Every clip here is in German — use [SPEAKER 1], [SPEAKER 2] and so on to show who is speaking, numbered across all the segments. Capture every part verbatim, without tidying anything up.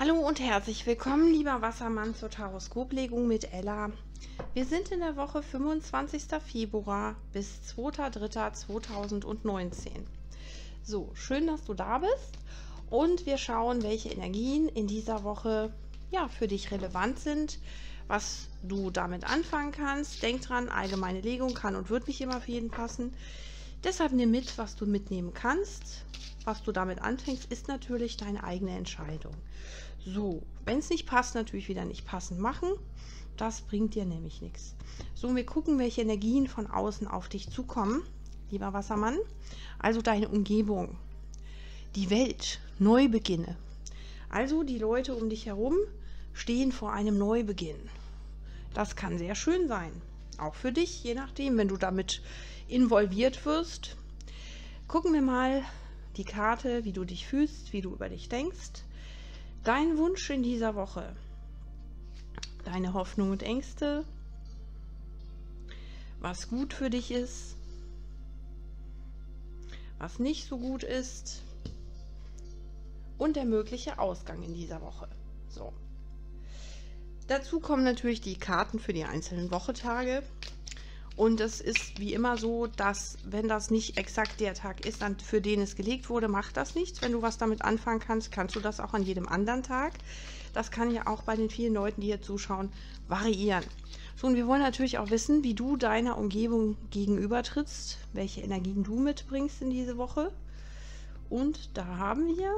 [SPEAKER 1] Hallo und herzlich willkommen, lieber Wassermann, zur Taroskoplegung mit Ella. Wir sind in der Woche fünfundzwanzigster Februar bis zweiter dritter zweitausendneunzehn. So, schön, dass du da bist und wir schauen, welche Energien in dieser Woche ja, für dich relevant sind, was du damit anfangen kannst. Denk dran, allgemeine Legung kann und wird nicht immer für jeden passen. Deshalb nimm mit, was du mitnehmen kannst. Was du damit anfängst, ist natürlich deine eigene Entscheidung. So, wenn es nicht passt, natürlich wieder nicht passend machen. Das bringt dir nämlich nichts. So, wir gucken, welche Energien von außen auf dich zukommen, lieber Wassermann. Also deine Umgebung, die Welt, Neubeginne. Also die Leute um dich herum stehen vor einem Neubeginn. Das kann sehr schön sein, auch für dich, je nachdem, wenn du damit involviert wirst. Gucken wir mal die Karte, wie du dich fühlst, wie du über dich denkst. Dein Wunsch in dieser Woche, deine Hoffnung und Ängste, was gut für dich ist, was nicht so gut ist und der mögliche Ausgang in dieser Woche. So. Dazu kommen natürlich die Karten für die einzelnen Wochentage. Und es ist wie immer so, dass, wenn das nicht exakt der Tag ist, an für den es gelegt wurde, macht das nichts. Wenn du was damit anfangen kannst, kannst du das auch an jedem anderen Tag. Das kann ja auch bei den vielen Leuten, die hier zuschauen, variieren. So, und wir wollen natürlich auch wissen, wie du deiner Umgebung gegenübertrittst, welche Energien du mitbringst in diese Woche. Und da haben wir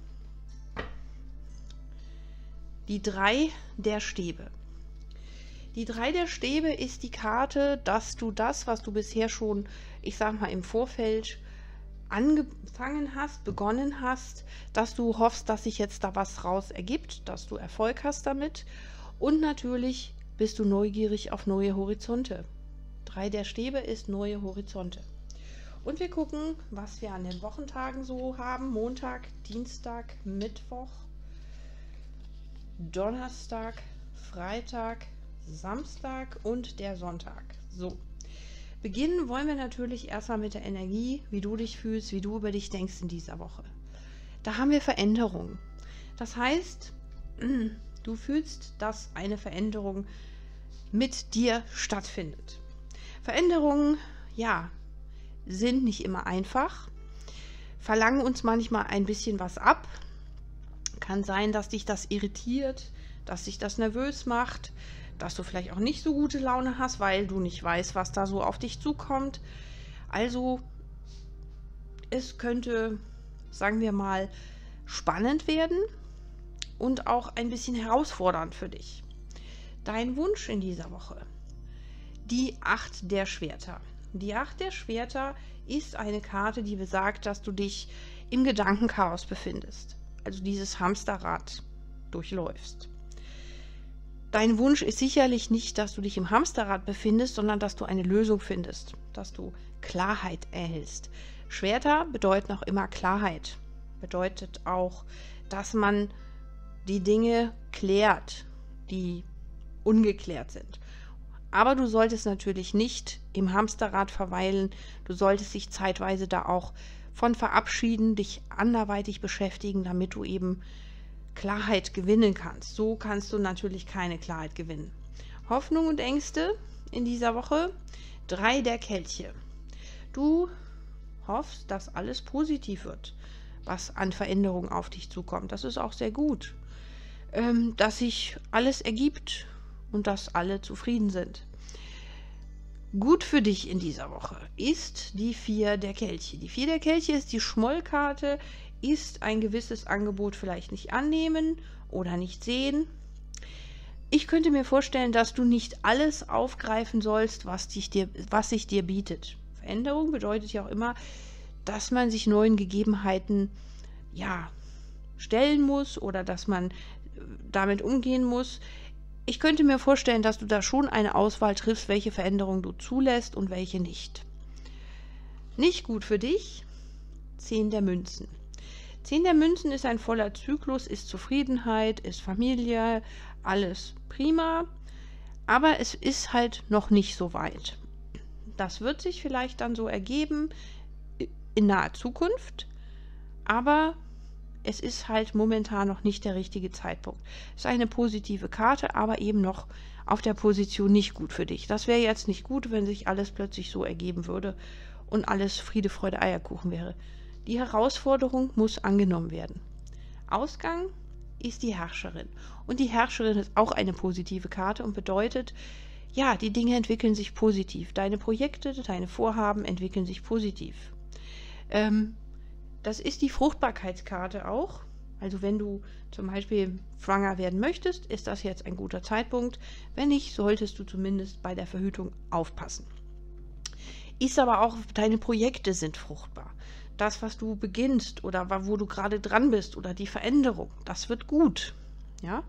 [SPEAKER 1] die drei der Stäbe. Die drei der Stäbe ist die Karte, dass du das, was du bisher schon, ich sag mal, im Vorfeld angefangen hast, begonnen hast, dass du hoffst, dass sich jetzt da was raus ergibt, dass du Erfolg hast damit. Und natürlich bist du neugierig auf neue Horizonte. Drei der Stäbe ist neue Horizonte. Und wir gucken, was wir an den Wochentagen so haben. Montag, Dienstag, Mittwoch, Donnerstag, Freitag, Samstag und der Sonntag. So, beginnen wollen wir natürlich erstmal mit der Energie, wie du dich fühlst, wie du über dich denkst in dieser Woche. Da haben wir Veränderungen. Das heißt, du fühlst, dass eine Veränderung mit dir stattfindet. Veränderungen, ja, sind nicht immer einfach, verlangen uns manchmal ein bisschen was ab. Kann sein, dass dich das irritiert, dass dich das nervös macht, dass du vielleicht auch nicht so gute Laune hast, weil du nicht weißt, was da so auf dich zukommt. Also es könnte, sagen wir mal, spannend werden und auch ein bisschen herausfordernd für dich. Dein Wunsch in dieser Woche, die Acht der Schwerter. Die Acht der Schwerter ist eine Karte, die besagt, dass du dich im Gedankenchaos befindest. Also dieses Hamsterrad durchläufst. Dein Wunsch ist sicherlich nicht, dass du dich im Hamsterrad befindest, sondern dass du eine Lösung findest, dass du Klarheit erhältst. Schwerter bedeuten auch immer Klarheit. Bedeutet auch, dass man die Dinge klärt, die ungeklärt sind. Aber du solltest natürlich nicht im Hamsterrad verweilen. Du solltest dich zeitweise da auch von verabschieden, dich anderweitig beschäftigen, damit du eben Klarheit gewinnen kannst. So kannst du natürlich keine Klarheit gewinnen. Hoffnung und Ängste in dieser Woche. Drei der Kelche. Du hoffst, dass alles positiv wird, was an Veränderungen auf dich zukommt. Das ist auch sehr gut. Ähm, dass sich alles ergibt und dass alle zufrieden sind. Gut für dich in dieser Woche ist die Vier der Kelche. Die Vier der Kelche ist die Schmollkarte, ist ein gewisses Angebot vielleicht nicht annehmen oder nicht sehen. Ich könnte mir vorstellen, dass du nicht alles aufgreifen sollst, was, dich dir, was sich dir bietet. Veränderung bedeutet ja auch immer, dass man sich neuen Gegebenheiten ja, stellen muss oder dass man damit umgehen muss. Ich könnte mir vorstellen, dass du da schon eine Auswahl triffst, welche Veränderungen du zulässt und welche nicht. Nicht gut für dich, Zehn der Münzen. Zehn der Münzen ist ein voller Zyklus, ist Zufriedenheit, ist Familie, alles prima, aber es ist halt noch nicht so weit. Das wird sich vielleicht dann so ergeben in naher Zukunft, aber es ist halt momentan noch nicht der richtige Zeitpunkt. Es ist eine positive Karte, aber eben noch auf der Position nicht gut für dich. Das wäre jetzt nicht gut, wenn sich alles plötzlich so ergeben würde und alles Friede, Freude, Eierkuchen wäre. Die Herausforderung muss angenommen werden. Ausgang ist die Herrscherin. Und die Herrscherin ist auch eine positive Karte und bedeutet, ja, die Dinge entwickeln sich positiv. Deine Projekte, deine Vorhaben entwickeln sich positiv. Ähm, das ist die Fruchtbarkeitskarte auch. Also wenn du zum Beispiel schwanger werden möchtest, ist das jetzt ein guter Zeitpunkt. Wenn nicht, solltest du zumindest bei der Verhütung aufpassen. Ist aber auch, deine Projekte sind fruchtbar. Das, was du beginnst oder wo du gerade dran bist oder die Veränderung, das wird gut. Ja?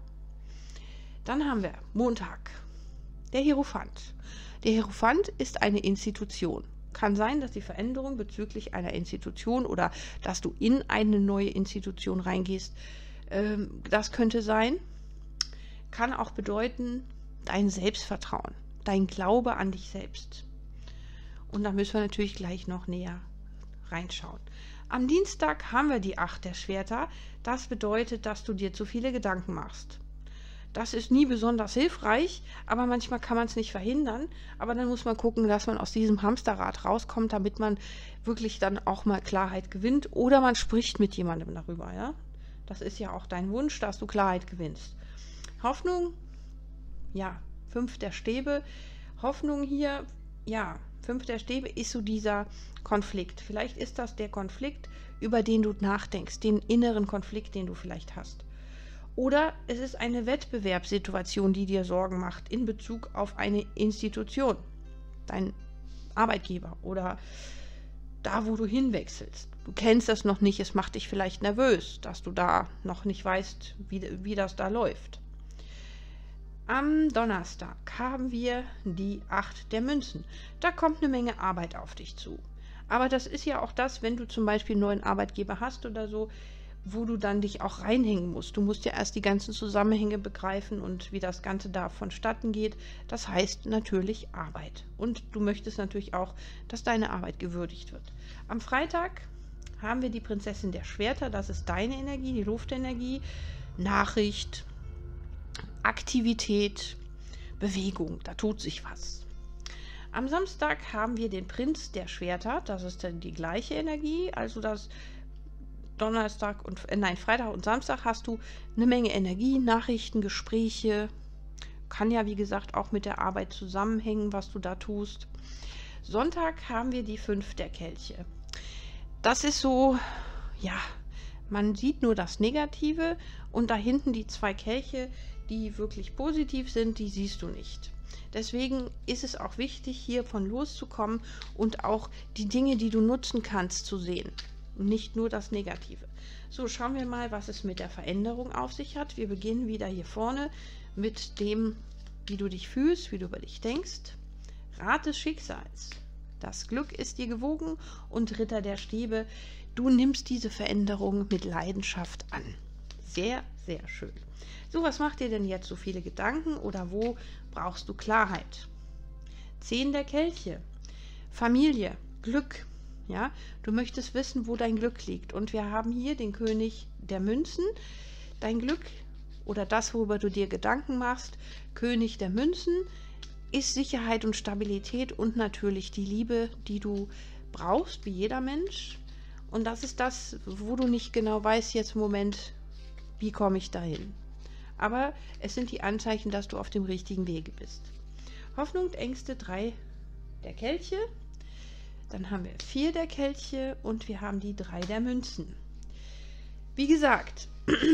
[SPEAKER 1] Dann haben wir Montag, der Hierophant. Der Hierophant ist eine Institution. Kann sein, dass die Veränderung bezüglich einer Institution oder dass du in eine neue Institution reingehst, ähm, das könnte sein. Kann auch bedeuten, dein Selbstvertrauen, dein Glaube an dich selbst. Und da müssen wir natürlich gleich noch näher reinschauen. Am Dienstag haben wir die Acht der Schwerter. Das bedeutet, dass du dir zu viele Gedanken machst. Das ist nie besonders hilfreich, aber manchmal kann man es nicht verhindern. Aber dann muss man gucken, dass man aus diesem Hamsterrad rauskommt, damit man wirklich dann auch mal Klarheit gewinnt. Oder man spricht mit jemandem darüber. Ja? Das ist ja auch dein Wunsch, dass du Klarheit gewinnst. Hoffnung, ja, fünf der Stäbe. Hoffnung hier, ja, fünf der Stäbe ist so dieser Konflikt. Vielleicht ist das der Konflikt, über den du nachdenkst, den inneren Konflikt, den du vielleicht hast. Oder es ist eine Wettbewerbssituation, die dir Sorgen macht in Bezug auf eine Institution, dein Arbeitgeber oder da, wo du hinwechselst. Du kennst das noch nicht, es macht dich vielleicht nervös, dass du da noch nicht weißt, wie, wie das da läuft. Am Donnerstag haben wir die Acht der Münzen. Da kommt eine Menge Arbeit auf dich zu. Aber das ist ja auch das, wenn du zum Beispiel einen neuen Arbeitgeber hast oder so, wo du dann dich auch reinhängen musst. Du musst ja erst die ganzen Zusammenhänge begreifen und wie das Ganze da vonstatten geht. Das heißt natürlich Arbeit. Und du möchtest natürlich auch, dass deine Arbeit gewürdigt wird. Am Freitag haben wir die Prinzessin der Schwerter. Das ist deine Energie, die Luftenergie, Nachricht, Aktivität, Bewegung. Da tut sich was. Am Samstag haben wir den Prinz der Schwerter. Das ist dann die gleiche Energie, also das Donnerstag und äh, nein, Freitag und Samstag hast du eine Menge Energie, Nachrichten, Gespräche. Kann ja, wie gesagt, auch mit der Arbeit zusammenhängen, was du da tust. Sonntag haben wir die Fünf der Kelche. Das ist so, ja, man sieht nur das Negative und da hinten die zwei Kelche, die wirklich positiv sind, die siehst du nicht. Deswegen ist es auch wichtig, hiervon loszukommen und auch die Dinge, die du nutzen kannst, zu sehen. Und nicht nur das Negative. So, schauen wir mal, was es mit der Veränderung auf sich hat. Wir beginnen wieder hier vorne mit dem, wie du dich fühlst, wie du über dich denkst. Rat des Schicksals. Das Glück ist dir gewogen und Ritter der Stäbe. Du nimmst diese Veränderung mit Leidenschaft an. Sehr, sehr schön. So, was macht dir denn jetzt so viele Gedanken oder wo brauchst du Klarheit? Zehn der Kelche. Familie, Glück. Ja, du möchtest wissen, wo dein Glück liegt. Und wir haben hier den König der Münzen. Dein Glück oder das, worüber du dir Gedanken machst, König der Münzen, ist Sicherheit und Stabilität und natürlich die Liebe, die du brauchst, wie jeder Mensch. Und das ist das, wo du nicht genau weißt jetzt im Moment, wie komme ich dahin. Aber es sind die Anzeichen, dass du auf dem richtigen Wege bist. Hoffnung, Ängste, drei der Kelche. Dann haben wir vier der Kelche und wir haben die drei der Münzen. Wie gesagt,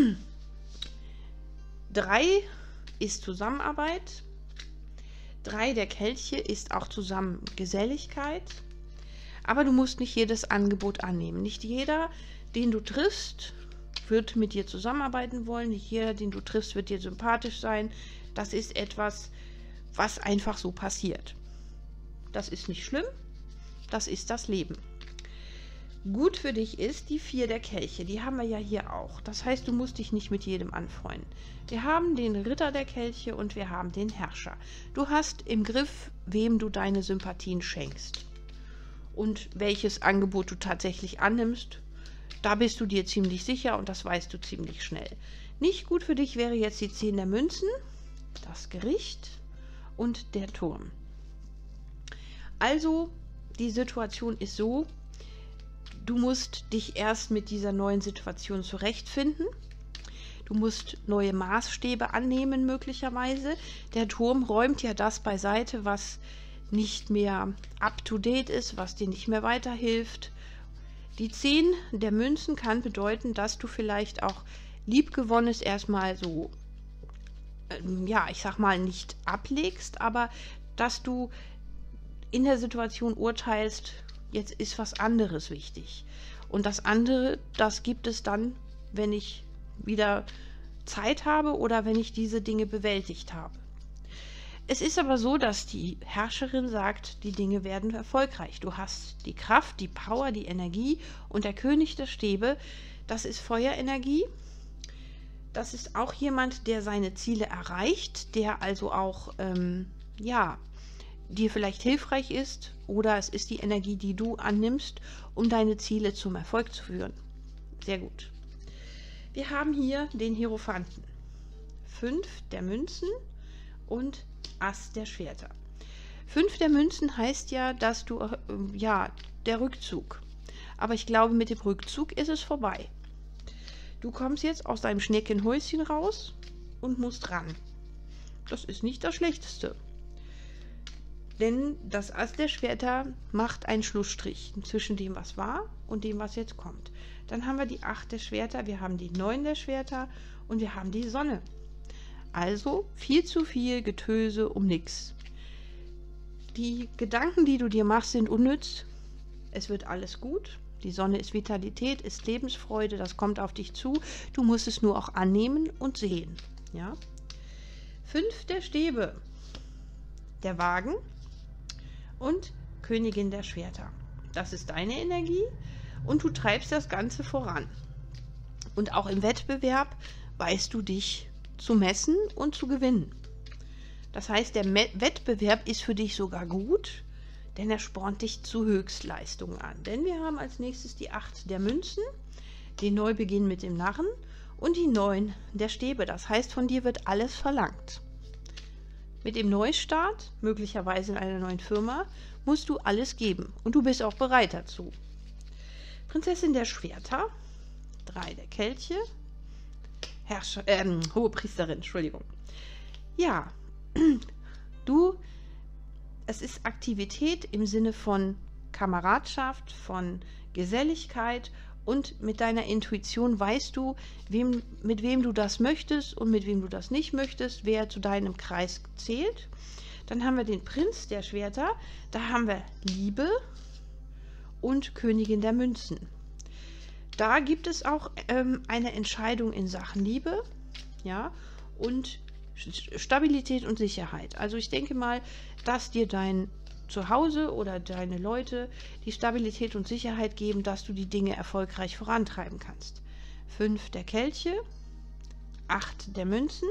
[SPEAKER 1] drei ist Zusammenarbeit, drei der Kelche ist auch zusammen Geselligkeit, aber du musst nicht jedes Angebot annehmen. Nicht jeder, den du triffst, wird mit dir zusammenarbeiten wollen, nicht jeder, den du triffst, wird dir sympathisch sein. Das ist etwas, was einfach so passiert. Das ist nicht schlimm. Das ist das Leben. Gut für dich ist die vier der Kelche. Die haben wir ja hier auch. Das heißt, du musst dich nicht mit jedem anfreunden. Wir haben den Ritter der Kelche und wir haben den Herrscher. Du hast im Griff, wem du deine Sympathien schenkst. Und welches Angebot du tatsächlich annimmst. Da bist du dir ziemlich sicher und das weißt du ziemlich schnell. Nicht gut für dich wäre jetzt die zehn der Münzen, das Gericht und der Turm. Also, die Situation ist so, du musst dich erst mit dieser neuen Situation zurechtfinden. Du musst neue Maßstäbe annehmen möglicherweise. Der Turm räumt ja das beiseite, was nicht mehr up-to-date ist, was dir nicht mehr weiterhilft. Die zehn der Münzen kann bedeuten, dass du vielleicht auch Liebgewonnenes erstmal so, ähm, ja, ich sag mal, nicht ablegst, aber dass du in der Situation urteilst, jetzt ist was anderes wichtig. Und das andere, das gibt es dann, wenn ich wieder Zeit habe oder wenn ich diese Dinge bewältigt habe. Es ist aber so, dass die Herrscherin sagt, die Dinge werden erfolgreich. Du hast die Kraft, die Power, die Energie und der König der Stäbe, das ist Feuerenergie. Das ist auch jemand, der seine Ziele erreicht, der also auch, ähm, ja, dir vielleicht hilfreich ist, oder es ist die Energie, die du annimmst, um deine Ziele zum Erfolg zu führen. Sehr gut. Wir haben hier den Hierophanten. Fünf der Münzen und Ass der Schwerter. Fünf der Münzen heißt ja, dass du, äh, ja, der Rückzug. Aber ich glaube, mit dem Rückzug ist es vorbei. Du kommst jetzt aus deinem Schneckenhäuschen raus und musst ran. Das ist nicht das Schlechteste. Denn das Ass der Schwerter macht einen Schlussstrich zwischen dem, was war und dem, was jetzt kommt. Dann haben wir die acht der Schwerter, wir haben die neun der Schwerter und wir haben die Sonne. Also viel zu viel Getöse um nichts. Die Gedanken, die du dir machst, sind unnütz. Es wird alles gut. Die Sonne ist Vitalität, ist Lebensfreude, das kommt auf dich zu. Du musst es nur auch annehmen und sehen. Ja? Fünf der Stäbe, der Wagen und Königin der Schwerter. Das ist deine Energie und du treibst das Ganze voran. Und auch im Wettbewerb weißt du dich zu messen und zu gewinnen. Das heißt, der Me- Wettbewerb ist für dich sogar gut, denn er spornt dich zu Höchstleistungen an. Denn wir haben als nächstes die acht der Münzen, den Neubeginn mit dem Narren und die neun der Stäbe. Das heißt, von dir wird alles verlangt. Mit dem Neustart, möglicherweise in einer neuen Firma, musst du alles geben und du bist auch bereit dazu. Prinzessin der Schwerter, drei der Kelche, Herrscher, ähm, Hohepriesterin, Entschuldigung. Ja, du, es ist Aktivität im Sinne von Kameradschaft, von Geselligkeit und mit deiner Intuition weißt du, wem, mit wem du das möchtest und mit wem du das nicht möchtest, wer zu deinem Kreis zählt. Dann haben wir den Prinz der Schwerter, da haben wir Liebe und Königin der Münzen. Da gibt es auch ähm, eine Entscheidung in Sachen Liebe, ja, und Stabilität und Sicherheit. Also ich denke mal, dass dir dein Zuhause oder deine Leute die Stabilität und Sicherheit geben, dass du die Dinge erfolgreich vorantreiben kannst. Fünf der Kelche, acht der Münzen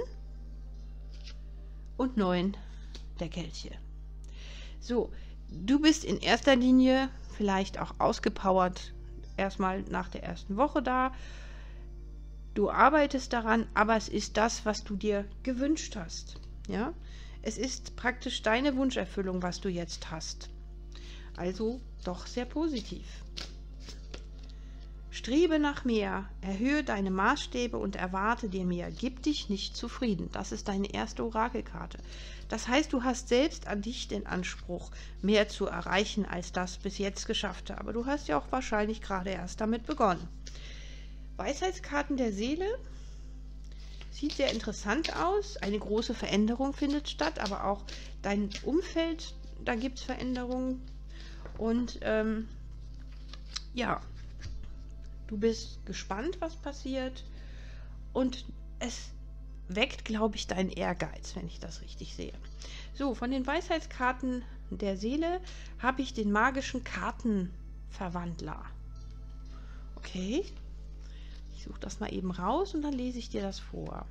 [SPEAKER 1] und neun der Kelche. So, du bist in erster Linie vielleicht auch ausgepowert, erstmal nach der ersten Woche da. Du arbeitest daran, aber es ist das, was du dir gewünscht hast. Ja? Es ist praktisch deine Wunscherfüllung, was du jetzt hast. Also doch sehr positiv. Strebe nach mehr, erhöhe deine Maßstäbe und erwarte dir mehr. Gib dich nicht zufrieden. Das ist deine erste Orakelkarte. Das heißt, du hast selbst an dich den Anspruch, mehr zu erreichen als das bis jetzt Geschaffte. Aber du hast ja auch wahrscheinlich gerade erst damit begonnen. Weisheitskarten der Seele. Sieht sehr interessant aus. Eine große Veränderung findet statt, aber auch dein Umfeld, da gibt es Veränderungen. Und ähm, ja, du bist gespannt, was passiert. Und es weckt, glaube ich, deinen Ehrgeiz, wenn ich das richtig sehe. So, von den Weisheitskarten der Seele habe ich den magischen Kartenverwandler. Okay. Ich suche das mal eben raus und dann lese ich dir das vor.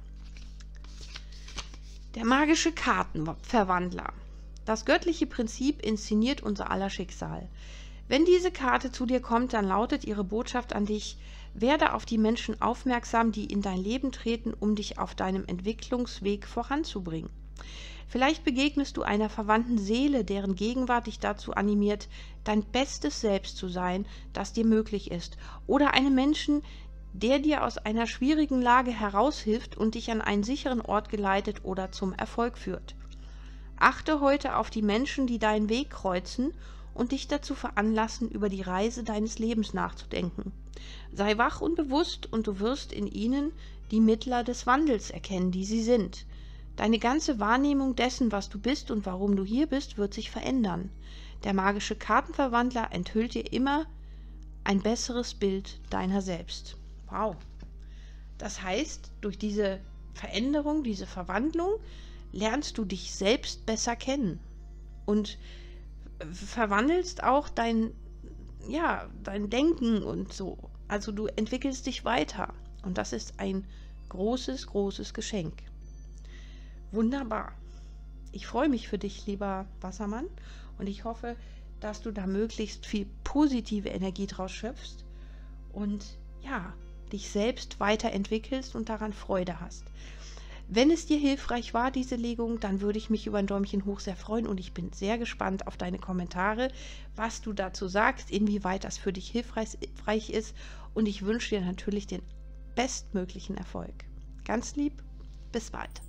[SPEAKER 1] Der magische Kartenverwandler. Das göttliche Prinzip inszeniert unser aller Schicksal. Wenn diese Karte zu dir kommt, dann lautet ihre Botschaft an dich: Werde auf die Menschen aufmerksam, die in dein Leben treten, um dich auf deinem Entwicklungsweg voranzubringen. Vielleicht begegnest du einer verwandten Seele, deren Gegenwart dich dazu animiert, dein bestes Selbst zu sein, das dir möglich ist, oder einem Menschen, der dir aus einer schwierigen Lage heraushilft und dich an einen sicheren Ort geleitet oder zum Erfolg führt. Achte heute auf die Menschen, die deinen Weg kreuzen und dich dazu veranlassen, über die Reise deines Lebens nachzudenken. Sei wach und bewusst, und du wirst in ihnen die Mittler des Wandels erkennen, die sie sind. Deine ganze Wahrnehmung dessen, was du bist und warum du hier bist, wird sich verändern. Der magische Kartenverwandler enthüllt dir immer ein besseres Bild deiner selbst. Wow. Das heißt, durch diese Veränderung, diese Verwandlung, lernst du dich selbst besser kennen und verwandelst auch dein, ja, dein Denken und so. Also du entwickelst dich weiter, und das ist ein großes, großes Geschenk. Wunderbar. Ich freue mich für dich, lieber Wassermann, und ich hoffe, dass du da möglichst viel positive Energie draus schöpfst und ja, dich selbst weiterentwickelst und daran Freude hast. Wenn es dir hilfreich war, diese Legung, dann würde ich mich über ein Däumchen hoch sehr freuen, und ich bin sehr gespannt auf deine Kommentare, was du dazu sagst, inwieweit das für dich hilfreich ist, und ich wünsche dir natürlich den bestmöglichen Erfolg. Ganz lieb, bis bald.